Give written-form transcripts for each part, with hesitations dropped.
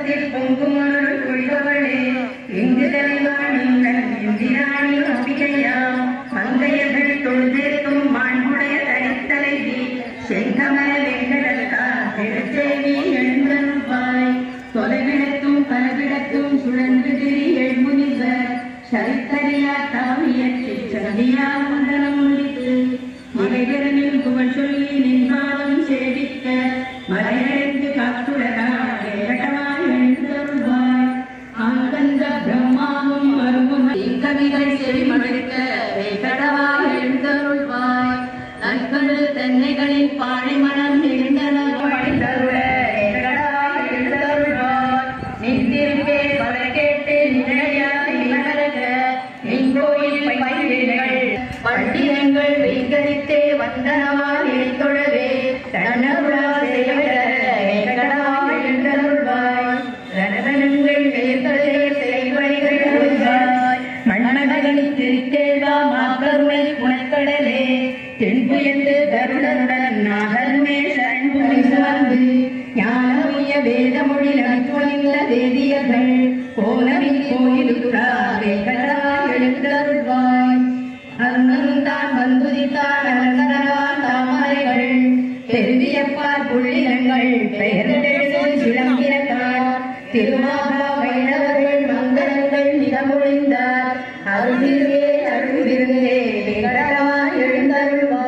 கோலத்தில் பொங்குமருள் கொள்பவளே இங்கு தலைவாணிங்கள் இந்திராணி அம்பிகையா மங்கையர்கள் தொழுதேற்கும் மாண்புடைய தனித்தலைவி செங்கமல வெங்கடத்தா திருச்சேவி எழுந்தருள்வாய் தொலைவிடத்தும் பலவிடத்தும் சுழன்று திரி எழுமுனிவர் சரித்தறியா தாவியற்றி சந்தியா மண்டலம் முடித்து மலைகரனில் புகழ் சொல்லி நின்பாதம் சேவிக்க மலையடைந்து காத்துலகாய் எழுந்தருள்வாய் ஆங்கந்த பிரம்மாவும் மருமும் இக்கவிகள் செவிமடுக்க வேகடவாய் எழுந்தருள்வாய் நற்கண்டு தென்னைகளின் பாழை மனம் எழுந்தருள் படைத்தருள வேகடவாய் எழுந்தருள்வாய் நின்றிருப்பே பல கேட்டு நிலையாக இவனரக நின் கோயில் பயிர்கள் பண்டிதங்கள் வைகரித்தே வந்தனவால் இணைத்தொழவே தன்னருளா செய்வர வேகடவாய் எழுந்தருள்வாய் ரணதனங்கள் வேர்களே செய்வழிகள் கொள்வாய் மன்னமகளின் திருக்கேள்வா மாக்கருணை புனக்கடலே தென்புயர்ந்து கருடனுடன் நாகருமே சண்புமை சார்ந்து ஞானமுய வேதமொழி நற்கொழிந்த வேதியர்கள் கோலமின் கோயிலுக்குறா வேகடவாய் எழுந்தருள்வாய் அருணந்தான் வந்துதித்தான் அலங்கரவான் தாமரைகள் பெருவியப்பார் புள்ளினங்கள் பெயர்ந்தெழுந்து சிலம்பினத்தார் திருமாகா வைணவர்கள் மங்களங்கள் நிலமொழிந்தார் அருள்திருவே அருள்திருவே வேகடவாய் எழுந்தருள்வாய்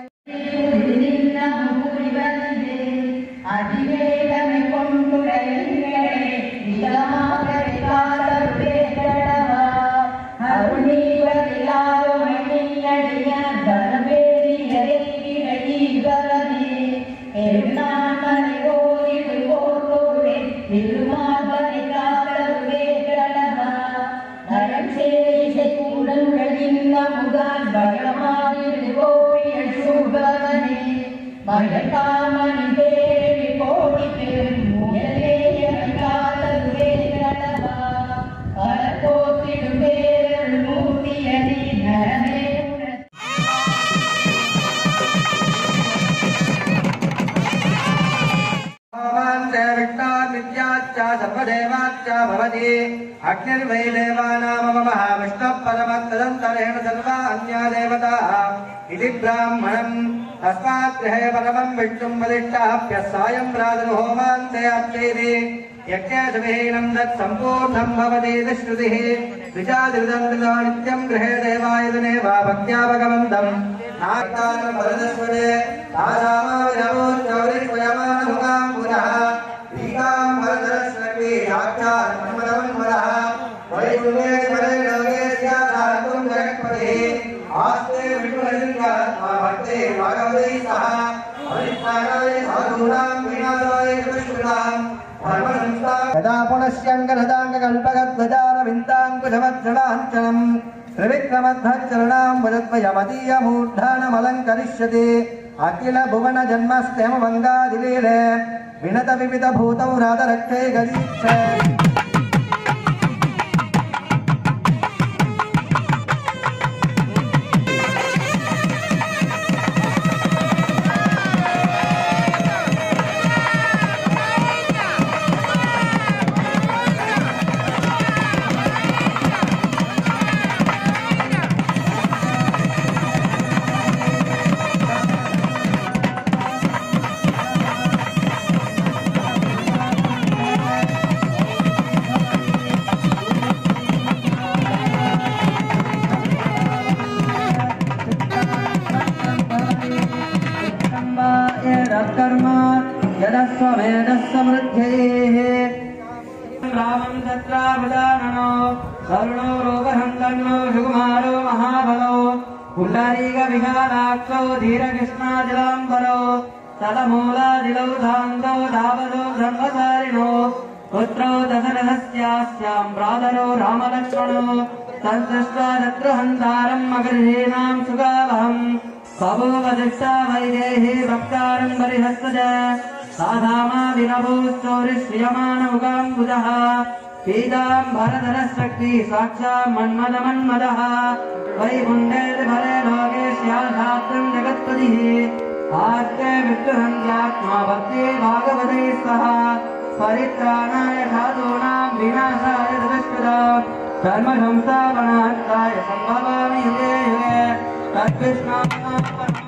அதிவேகமை கொண்டுடையங்களே நிலமாக வேகடவா அருணீவதிலாரோ மணியடிய தரவேதியரை இடையீவரே எண்ணாமலை கோயில் போர்கோளே திருமாவதி காலவே கடவா நரம் சேரிசை உடல்களின் அமுதால் பகமாயில் கோயில் சுபவனே மயக்காமணி தேவி கோடி பெரும் முயலே காலவே கடவா பரகோத்திடும் பேரல் மூர்த்தியடி நரமே सर्वदेवाच्चा भवति अग्निर्वै देवानामवमः विष्णुः परमत्तदन्तरेण सर्वा अन्या देवताः इति ब्राह्मणम् तस्मात् गृहे परमं विष्णुं वदिष्ठाभ्यः सायं प्रातरुहोमान्ते अर्चयति यज्ञेशविहीनं तत् सम्पूर्णं भवति इति श्रुतिः विचादिदन्तृतो नित्यं गृहे देवायतने वा भक्त्या भगवन्तम् नाट्यानं वरदस्वरे तासामाविनवोच्चौरिष्वयमानमुखां पुनः ीकां वरदस्वरे यात्रान्मरवन्मरः वैकुण्ठे परे लोके स्यादातुं जगत्पतिः आस्ते विष्णुलिङ्गात्मा भक्ते भगवते सह अनिष्ठानाय साधूनां विनाशाय कृष्णां यदा पुनश्यङ्गरदाङ्गकल्पगद्वजारविन्दाङ्कुशवत्सलाञ्चनम् त्रिविक्रमध्वचरणां वदद्वयमदीयमूर्धानमलङ्करिष्यति अखिल भुवन जन्मस्तेमवङ्गादिलीले विनत विविध भूतौ राधरक्षे गरीक्षे रामं तत्रावदाननो करुणो रोगहन्तन्नो सुकुमारो महाबलो पुण्डरीकविहाराक्षो धीरकृष्णाजलाम्बरो तलमूलादिलौ धान्तो धावतो धर्मचारिणो पुत्रो दशरथस्यास्यां भ्रातरो रामलक्ष्मणो तद्दृष्ट्वा शत्रुहन्तारं मगधीनां सुगावहम् बभूवदिष्टा वैदेही भक्तारं परिहस्तज साधामादिनभूश्चौरिश्रियमाणमुखाम्बुजः पीताम्बरधरशक्ति साक्षात् मन्मथमन्मदः वैकुण्ठे लोके स्याशास्त्रं जगत्पतिः आस्ते विष्णुहन्त्यात्मा भक्ते भागवते सह परित्राणाय साधूनां विनाशाय दुष्कृतां धर्म संस्थापनार्थाय सम्भवामि युगे युगे तद्विष्णोः